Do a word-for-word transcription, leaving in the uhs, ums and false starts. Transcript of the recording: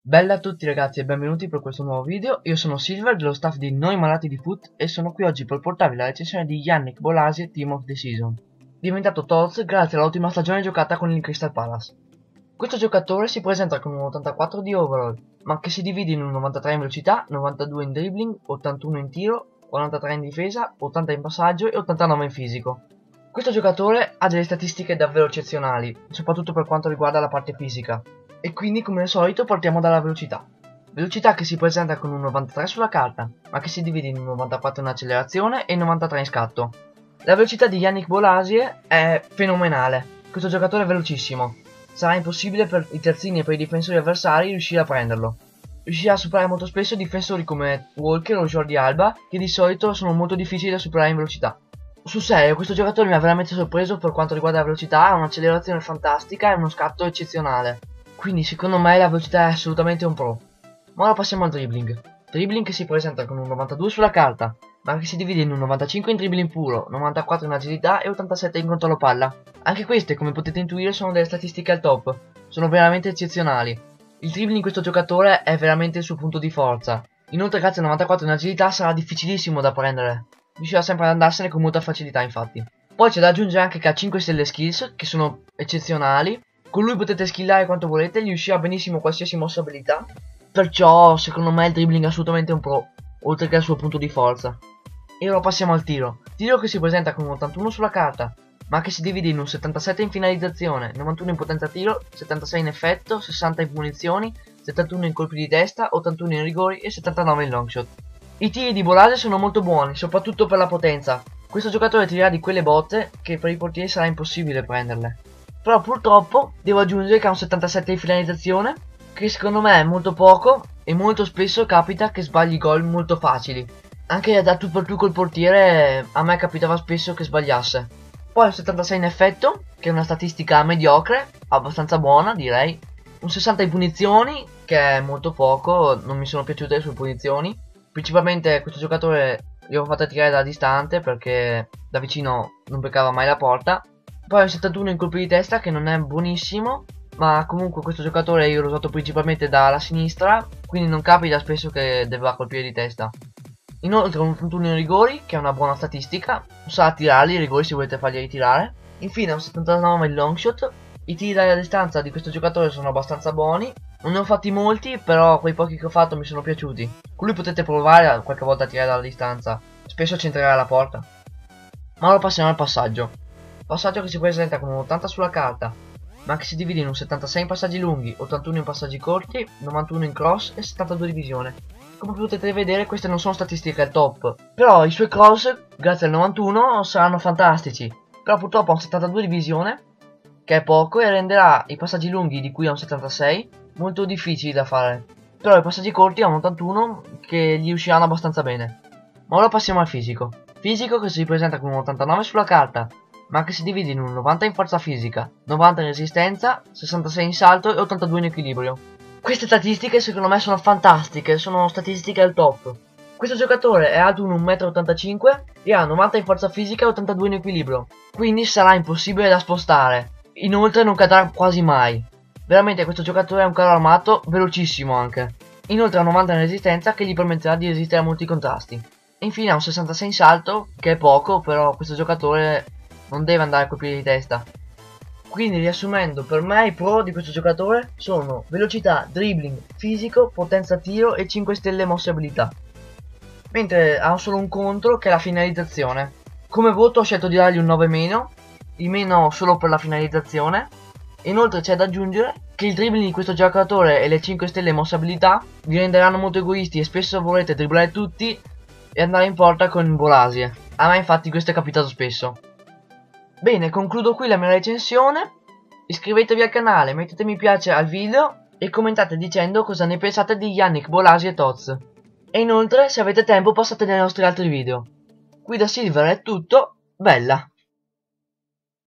Bella a tutti ragazzi e benvenuti per questo nuovo video. Io sono Silver dello staff di Noi Malati di Foot e sono qui oggi per portarvi la recensione di Yannick Bolasie, Team of the Season, diventato T O Z grazie all'ultima stagione giocata con il Crystal Palace. Questo giocatore si presenta con un ottantaquattro di overall, ma che si divide in un novantatré in velocità, novantadue in dribbling, ottantuno in tiro, quarantatré in difesa, ottanta in passaggio e ottantanove in fisico. Questo giocatore ha delle statistiche davvero eccezionali, soprattutto per quanto riguarda la parte fisica. E quindi come al solito partiamo dalla velocità. Velocità che si presenta con un novantatré sulla carta, ma che si divide in un novantaquattro in accelerazione e un novantatré in scatto. La velocità di Yannick Bolasie è fenomenale. Questo giocatore è velocissimo. Sarà impossibile per i terzini e per i difensori avversari riuscire a prenderlo. Riuscirà a superare molto spesso difensori come Walker o Jordi Alba, che di solito sono molto difficili da superare in velocità. Sul serio, questo giocatore mi ha veramente sorpreso per quanto riguarda la velocità, ha un'accelerazione fantastica e uno scatto eccezionale. Quindi secondo me la velocità è assolutamente un pro. Ma ora passiamo al dribbling. Dribbling che si presenta con un novantadue sulla carta, ma che si divide in un novantacinque in dribbling puro, novantaquattro in agilità e ottantasette in controllo palla. Anche queste, come potete intuire, sono delle statistiche al top. Sono veramente eccezionali. Il dribbling di questo giocatore è veramente il suo punto di forza. Inoltre grazie al novantaquattro in agilità sarà difficilissimo da prendere. Riuscirà sempre ad andarsene con molta facilità infatti. Poi c'è da aggiungere anche che ha cinque stelle skills, che sono eccezionali. Con lui potete skillare quanto volete, gli uscirà benissimo qualsiasi mossa abilità. Perciò secondo me il dribbling è assolutamente un pro, oltre che al suo punto di forza. E ora passiamo al tiro. Tiro che si presenta con un ottantuno sulla carta, ma che si divide in un settantasette in finalizzazione, novantuno in potenza tiro, settantasei in effetto, sessanta in punizioni, settantuno in colpi di testa, ottantuno in rigori e settantanove in longshot. I tiri di Bolasie sono molto buoni, soprattutto per la potenza. Questo giocatore tirerà di quelle botte che per i portieri sarà impossibile prenderle. Però purtroppo devo aggiungere che ha un settantasette di finalizzazione, che secondo me è molto poco e molto spesso capita che sbagli gol molto facili. Anche da tu per tu col portiere a me capitava spesso che sbagliasse. Poi un settantasei in effetto, che è una statistica mediocre, abbastanza buona direi. Un sessanta in punizioni, che è molto poco, non mi sono piaciute le sue punizioni. Principalmente questo giocatore gli ho fatto tirare da distante perché da vicino non beccava mai la porta. Poi un settantuno in colpi di testa che non è buonissimo, ma comunque questo giocatore io l'ho usato principalmente dalla sinistra, quindi non capita spesso che debba colpire di testa. Inoltre un ottantuno in rigori, che è una buona statistica, sa tirarli i rigori se volete farli ritirare. Infine un settantanove in longshot. I tiri dalla distanza di questo giocatore sono abbastanza buoni, non ne ho fatti molti, però quei pochi che ho fatto mi sono piaciuti. Con lui potete provare qualche volta a tirare dalla distanza, spesso centrerà la porta. Ma ora passiamo al passaggio. Passaggio che si presenta con un ottanta sulla carta, ma che si divide in un settantasei in passaggi lunghi, ottantuno in passaggi corti, novantuno in cross e settantadue di visione. Come potete vedere queste non sono statistiche al top, però i suoi cross, grazie al novantuno, saranno fantastici. Però purtroppo ha un settantadue di visione, che è poco, e renderà i passaggi lunghi, di cui ha un settantasei, molto difficili da fare. Però i passaggi corti ha un ottantuno, che gli usciranno abbastanza bene. Ma ora passiamo al fisico. Fisico che si presenta con un ottantanove sulla carta, ma che si divide in un novanta in forza fisica, novanta in resistenza, sessantasei in salto e ottantadue in equilibrio. Queste statistiche secondo me sono fantastiche, sono statistiche al top. Questo giocatore è alto un metro e ottantacinque e ha novanta in forza fisica e ottantadue in equilibrio, quindi sarà impossibile da spostare. Inoltre non cadrà quasi mai. Veramente questo giocatore è un carro armato, velocissimo anche. Inoltre ha novanta in resistenza che gli permetterà di resistere a molti contrasti. E infine ha un sessantasei in salto, che è poco, però questo giocatore non deve andare a colpire di testa. Quindi riassumendo, per me i pro di questo giocatore sono velocità, dribbling, fisico, potenza tiro e cinque stelle mosse abilità. Mentre ha solo un contro che è la finalizzazione. Come voto ho scelto di dargli un nove meno, il meno solo per la finalizzazione. Inoltre c'è da aggiungere che il dribbling di questo giocatore e le cinque stelle mosse abilità vi renderanno molto egoisti e spesso vorrete dribblare tutti e andare in porta con Bolasie. A me infatti questo è capitato spesso. Bene, concludo qui la mia recensione. Iscrivetevi al canale, mettete mi piace al video e commentate dicendo cosa ne pensate di Yannick Bolasie T O Z. E inoltre, se avete tempo, passate nei nostri altri video. Qui da Silver è tutto, bella!